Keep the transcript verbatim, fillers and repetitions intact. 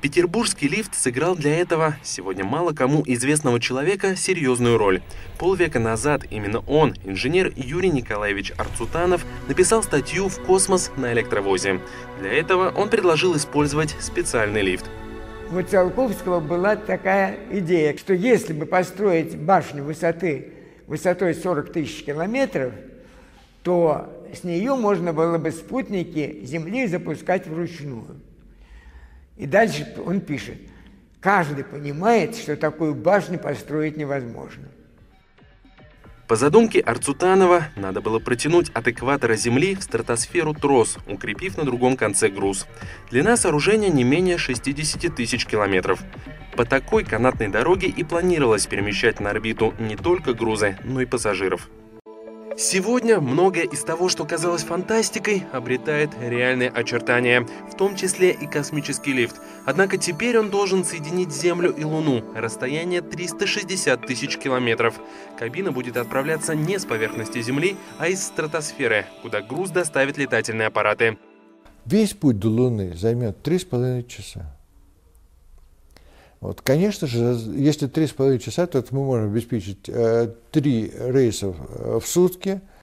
Петербургский лифт сыграл для этого, сегодня мало кому известного человека, серьезную роль. Полвека назад именно он, инженер Юрий Николаевич Арцутанов, написал статью в «Космос» на электровозе. Для этого он предложил использовать специальный лифт. У Циолковского была такая идея, что если бы построить башню высоты, высотой сорок тысяч километров, то с нее можно было бы спутники Земли запускать вручную. И дальше он пишет: каждый понимает, что такую башню построить невозможно. По задумке Арцутанова, надо было протянуть от экватора Земли в стратосферу трос, укрепив на другом конце груз. Длина сооружения не менее шестидесяти тысяч километров. По такой канатной дороге и планировалось перемещать на орбиту не только грузы, но и пассажиров. Сегодня многое из того, что казалось фантастикой, обретает реальные очертания, в том числе и космический лифт. Однако теперь он должен соединить Землю и Луну, расстояние триста шестьдесят тысяч километров. Кабина будет отправляться не с поверхности Земли, а из стратосферы, куда груз доставит летательные аппараты. Весь путь до Луны займет три с половиной часа. Вот, конечно же, если три с половиной часа, то мы можем обеспечить э, три рейса в сутки,